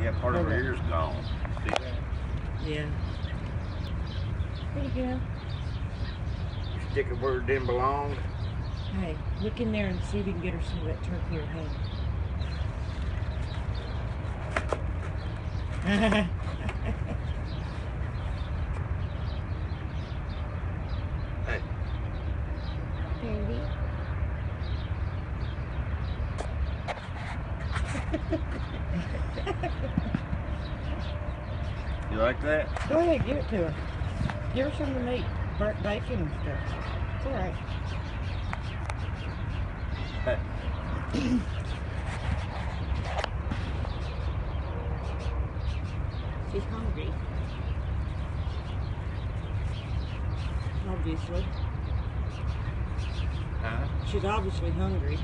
Yeah, part of her ear's gone. See that? Yeah. There you go. You stick it where it didn't belong. Hey, look in there and see if you can get her some of that turkey or ham. Hey. Baby. You like that? Go ahead, give it to her. Give her some of the meat, burnt bacon and stuff. It's all right. Hey. She's hungry. Obviously. Huh? She's obviously hungry.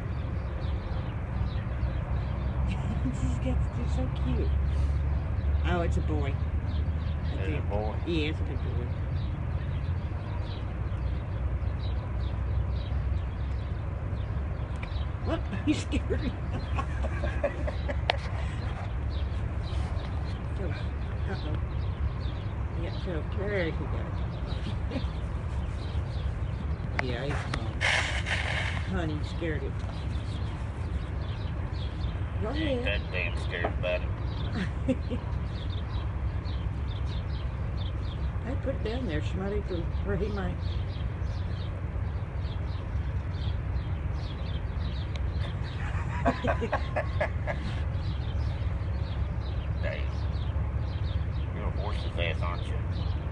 She's so cute. Oh, it's a boy. Is it a boy? Yeah, it's a big boy. What? You scared me. Uh-oh. Yeah, so there you go. Yeah, he's home. Honey, you scared him. Go You ain't ahead. that damn scared about it. Hey, put it down there. She might even, or he might. Dang. You're gonna force his ass, aren't you?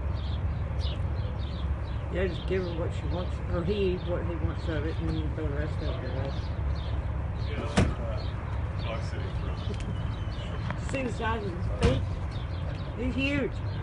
Yeah, just give her what she wants, or what he wants of it, and then you throw the rest of it away. See the size of his feet? He's huge.